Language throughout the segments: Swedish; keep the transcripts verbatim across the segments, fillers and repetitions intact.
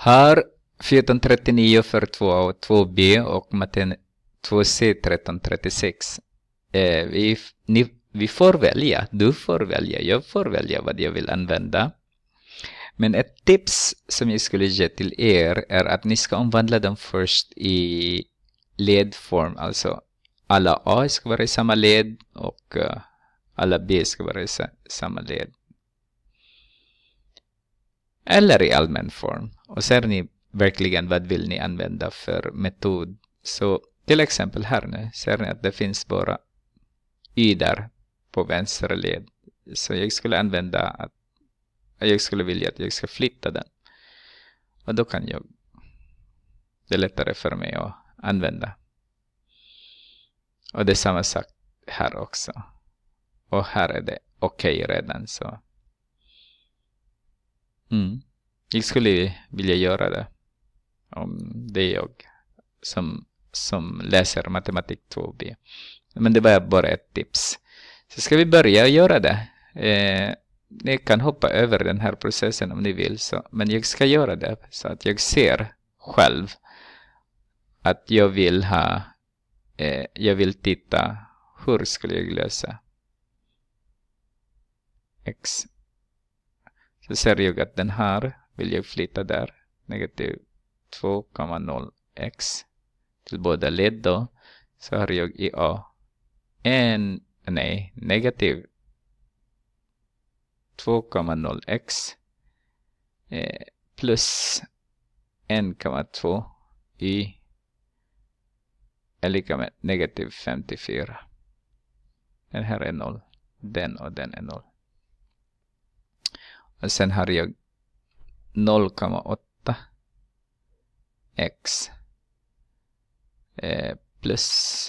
Här fjorton trettionio för två A och två B och matten två C tretton trettiosex. Eh, vi, ni, vi får välja, du får välja, jag får välja vad jag vill använda. Men ett tips som jag skulle ge till er är att ni ska omvandla dem först i ledform. Alltså alla A ska vara i samma led och uh, alla B ska vara i samma led. Eller i allmän form. Och ser ni verkligen vad vill ni använda för metod. Så till exempel här nu ser ni att det finns bara Y där på vänster led. Så jag skulle använda att jag skulle vilja att jag ska flytta den. Och då kan jag, det är lättare för mig att använda. Och det är samma sak här också. Och här är det okej okay redan så. Mm. Jag skulle vilja göra det. Om det är jag som, som läser matematik två B. Men det var bara ett tips. Så ska vi börja göra det. Eh, ni kan hoppa över den här processen om ni vill. Så, men jag ska göra det så att jag ser själv att jag vill ha. Eh, jag vill titta. Hur skulle jag lösa X? Så ser jag att den här vill jag flytta där. Negativ två komma noll x till båda led då. Så har jag i A en, nej, negativ två komma noll x eh, plus en komma två y är lika med negativ femtiofyra. Den här är noll. Den och den är noll. Och sen har jag noll komma åtta x eh, plus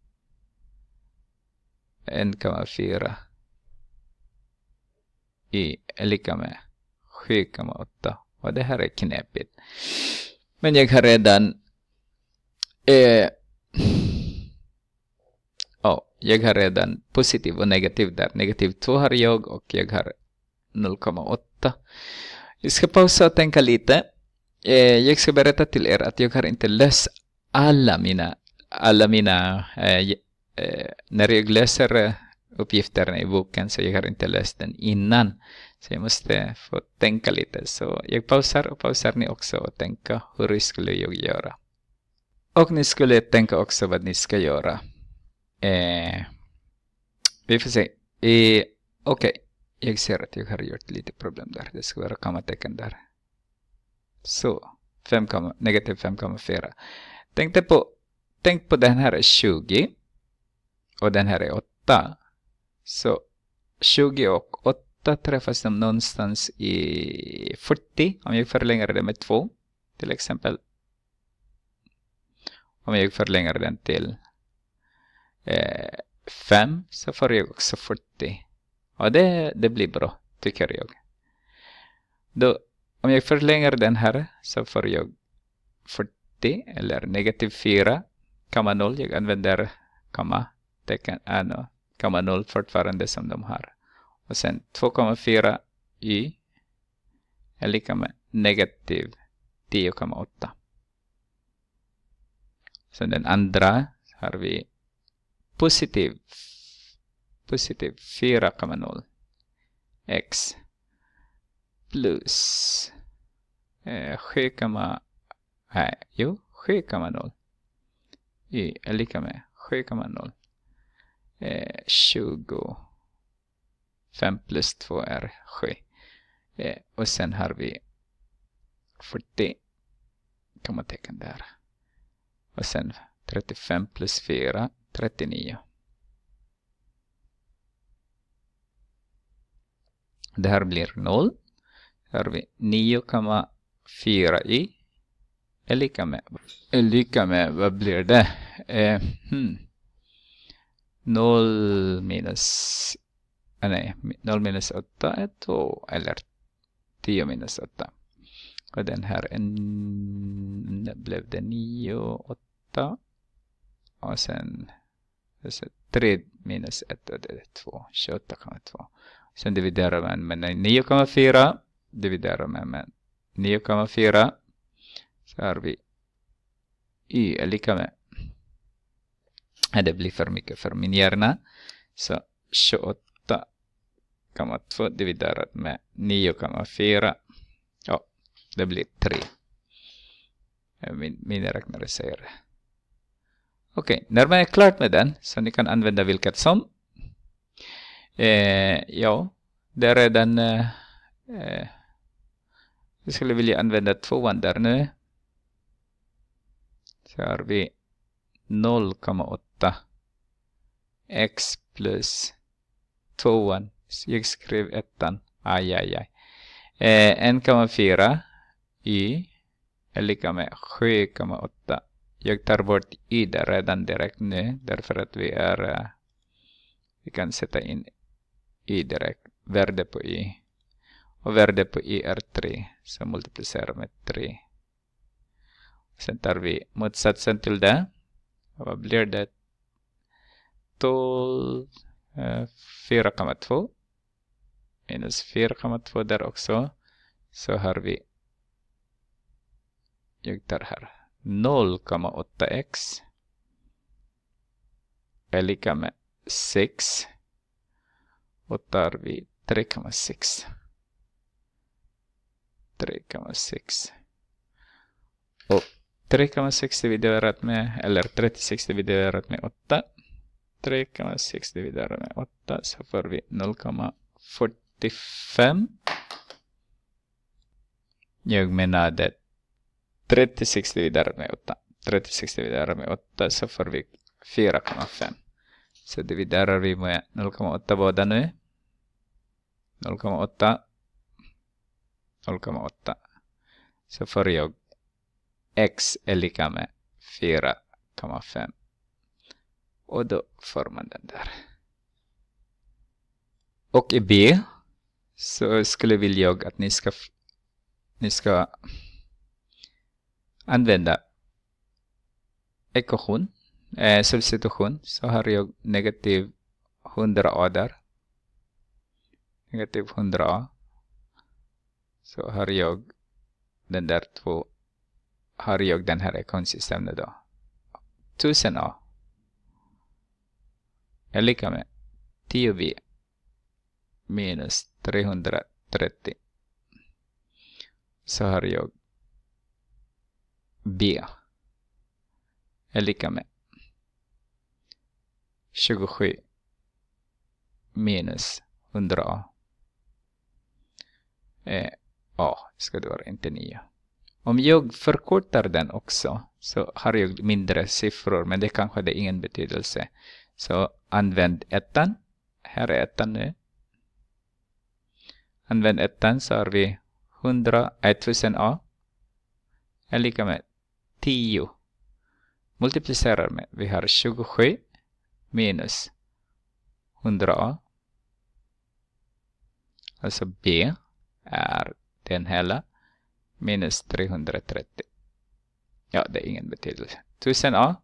en komma fyra y är lika med sju komma åtta. Och det här är knepigt. Men jag har redan eh, oh, jag har redan positiv och negativ där. Negativ två har jag och jag har noll komma åtta. Jag ska pausa och tänka lite. Eh, jag ska berätta till er att jag har inte löst alla mina, alla mina eh, eh, när jag läser eh, uppgifterna i boken så jag har inte läst den innan. Så jag måste få tänka lite. Så jag pausar och pausar ni också och tänka hur skulle jag göra. Och ni skulle tänka också vad ni ska göra. Eh, vi får se. Eh, Okej. Okay. Jag ser att jag har gjort lite problem där. Det ska vara kommatecken där. Så. fem, negativ fem komma fyra. Tänk på, tänk på den här är tjugo. Och den här är åtta. Så tjugo och åtta träffas de någonstans i fyrtio. Om jag förlänger det med två. Till exempel. Om jag förlänger den till eh, fem. Så får jag också fyrtio. Och det, det blir bra, tycker jag. Då, om jag förlänger den här så får jag fyrtio eller negativ fyra komma noll. Jag använder komma tecken, äh, komma noll fortfarande som de har. Och sen två komma fyra y är lika med negativ tio komma åtta. Så den andra har vi positiv positiv fyra komma noll x plus eh, sju, nej, jo, sju komma noll y är lika med sju komma noll eh, tjugo. fem plus två är sju. Eh, och sen har vi fyrtio kommatecken där. Och sen trettiofem plus fyra, trettionio. Det här blir noll. Här har vi nio komma fyra y är lika med, är lika med, vad blir det? Eh, hmm. noll minus, ah, nej, noll minus åtta är två, eller tio minus åtta. Och den här en, det blev det nio, åtta. Och sen tre minus ett och det är två, tjugoåtta komma två. Sen dividerar man med nio komma fyra. Dividerar man med nio komma fyra. Så har vi y är lika med. Det blir för mycket för min hjärna. Så tjugoåtta komma två dividerat med nio komma fyra. Ja, det blir tre. Min, mina räknare säger det. Okej, okay, när man är klart med den så ni kan använda vilket som. Eh, ja, det är redan... Eh, eh, jag skulle vilja använda tvåan där nu. Så har vi noll komma åtta x plus tvåan. Jag skrev ettan. Aj, aj, aj. Eh, en komma fyra y är lika med sju komma åtta. Jag tar bort y där redan direkt nu. Därför att vi är... Uh, vi kan sätta in y direkt. Värde på y. Och värde på y är tre. Så multiplicerar med tre. Sen tar vi motsatsen till det. Och vad blir det? tolv, uh, fyra komma två. Minus fyra komma två där också. Så har vi... Jag tar här. noll komma åtta x är lika med sex. Och tar vi tre komma sex. tre komma sex. Och tre komma sex dividerat med, eller trettiosex dividerat med åtta. tre komma sex dividerat med åtta, så får vi noll komma fyrtiofem. Jag menade trettiosex dividerat med åtta. trettiosex dividerat med åtta, så får vi fyra komma fem. Så dividerar vi med noll komma åtta båda nu. noll komma åtta. noll komma åtta. Så får jag x är lika med fyra komma fem. Och då får man den där. Och i B så skulle vilja jag att ni ska ni ska använda ekvation, eh, substitution. Så har jag negativ hundra a där. Negativ hundra a. Så har jag den där två. Har jag den här ekvationsystemet då. tusen a är lika med tio b minus trehundratrettio. Så har jag b är lika med tjugosju minus hundra a. Eh, a ska det vara, inte nio. Om jag förkortar den också så har jag mindre siffror, men det kanske det är ingen betydelse. Så använd ettan. Här är ettan nu. Använd ettan, så har vi hundra, tusen a är lika med tio. Multiplicerar med, vi har tjugosju minus hundra a. Alltså b är den hela minus trehundratrettio. Ja, det är ingen betydelse. tusen a.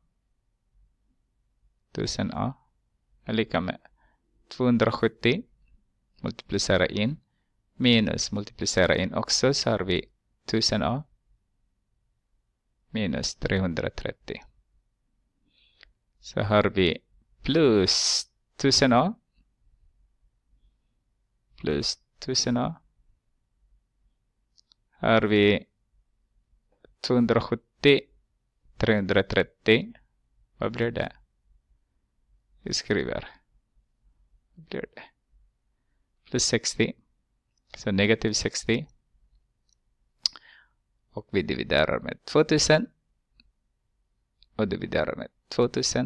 tusen a är lika med tvåhundrasjuttio. Multiplicera in. Minus multiplicera in också, så har vi tusen a. Minus trehundratrettio. Så har vi plus tusen a. Plus tusen a. Har vi tvåhundrasjuttio. trehundratrettio. Vad blir det? Vi skriver. Vad blir det? Plus sextio. Så negativ sextio. Och vi dividerar med tvåtusen. Och dividerar med tvåtusen.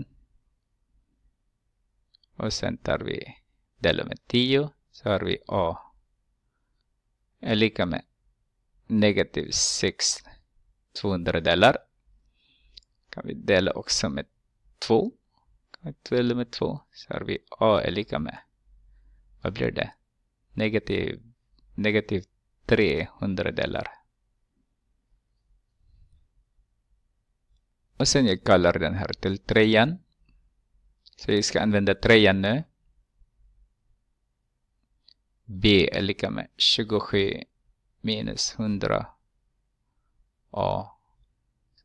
Och sen tar vi delar med tio. Så har vi a är lika med negativ sex tvåhundradelar. Kan vi dela också med två. Kan vi dela med två. Så har vi a är lika med. Vad blir det? Negativ, negativ trehundradelar. Och sen jag kallar den här till trean. Så jag ska använda trean nu. B är lika med tjugosju minus hundra a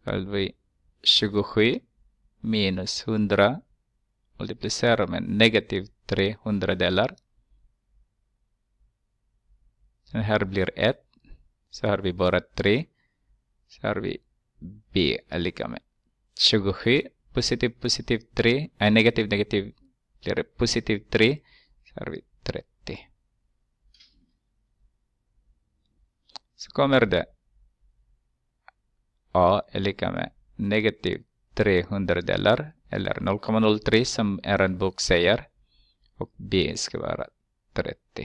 Så har vi tjugosju minus hundra multiplicerar med negativ tre hundradelar. Den här blir ett. Så har vi bara tre. Så har vi b är lika med tjugosju. Positiv, positiv tre. Nej, negativ, negativ blir det positiv tre. Så har vi trettio. Så kommer det a är lika med negativ tre hundradelar. Eller noll komma noll tre som är en bok säger. Och b ska vara trettio.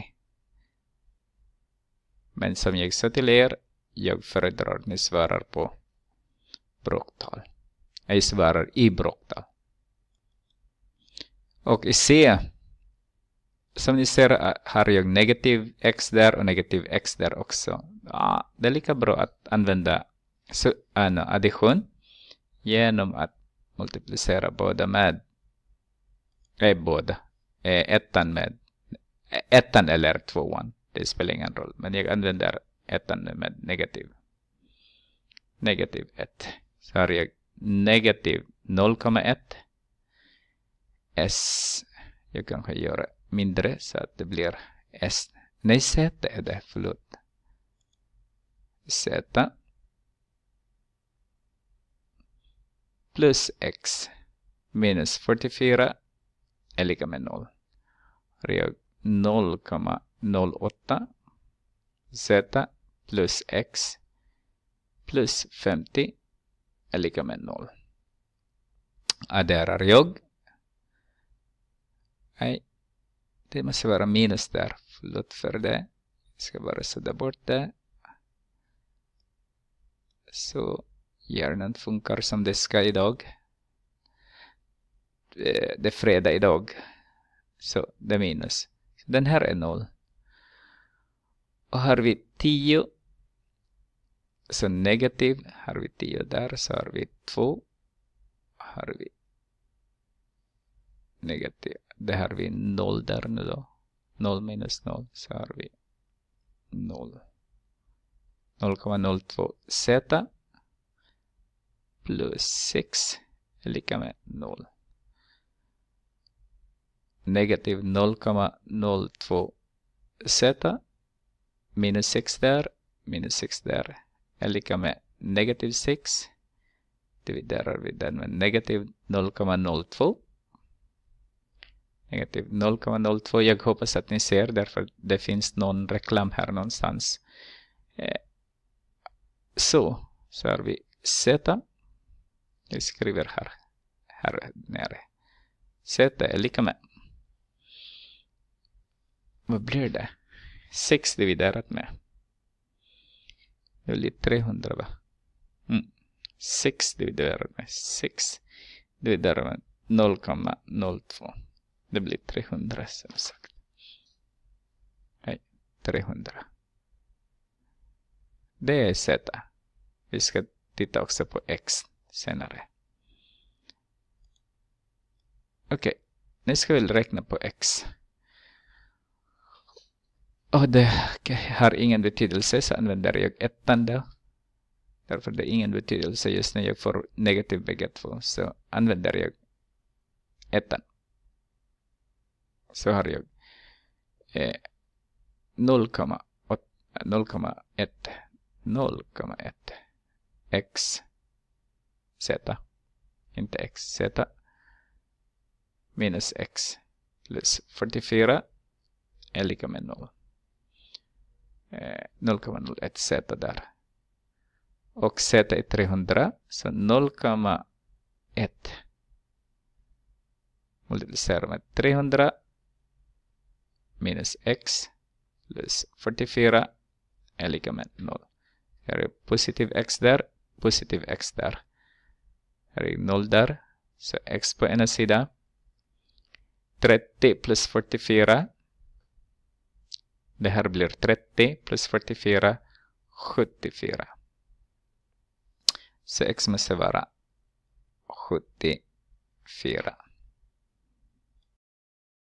Men som jag sa till er, jag föredrar att ni svarar på bråktal. Jag svarar i bråktal. Och i C, som ni ser har jag negativ x där och negativ x där också. Ja, det är lika bra att använda så, ano, addition genom att multiplicera båda med eh, båda. Eh, ettan med ettan eller tvåan. Det spelar ingen roll. Men jag använder ettan med negativ. Negativ ett. Så har jag negativ noll komma ett. S. Jag kanske gör mindre så att det blir S. Nej, Z är det. Förlåt. Z. Plus X. Minus fyrtiofyra. Är lika med noll. Har jag noll komma noll åtta. Z plus X plus femtio är lika med noll. Adderar jag. Nej, det måste vara minus där. Förlåt för det. Jag ska bara sudda bort det. Så hjärnan funkar som det ska idag. Det, det är fredag idag. Så det är minus. Så den här är noll. Och har vi tio. Så negativ. Har vi tio där. Så har vi två. Har vi negativ. Det har vi noll där nu då. noll minus noll. Så har vi noll. noll komma noll två Z. Plus sex. Är lika med noll. Negativ noll komma noll två Z. Minus sex där. Minus sex där. Är lika med negativ sex. Dividerar vi den med negativ noll komma noll två. Negativ noll komma noll två. Jag hoppas att ni ser. Därför det finns någon reklam här någonstans. Eh, så. Så har vi Z. Jag skriver här. Här nere. Z är lika med. Vad blir det? sex dividerat med. Det blir trehundra va? Mm. sex dividerat med sex. Dividerat med noll komma noll två. Det blir trehundra som sagt. Nej, trehundra. Det är Z. Vi ska titta också på X senare. Okej, okay. Nu ska vi räkna på X. Och det har ingen betydelse så använder jag ettan då. Därför det är ingen betydelse just när jag får negativ bägge två. Så använder jag ettan. Så har jag eh, noll komma ett. noll komma ett. X. Z. Inte X. Z. Minus X. Plus fyrtiofyra. Är lika med noll. noll komma noll ett Z där. Och Z är trehundra. Så noll komma ett. Multiplicerar med trehundra. Minus X. Plus fyrtiofyra. Är lika med noll. Här är positiv X där. Positiv X där. Här är noll där. Så X på ena sidan. trettio plus fyrtiofyra. Det här blir trettio plus fyrtiofyra. sjuttiofyra. Så X måste vara sjuttiofyra.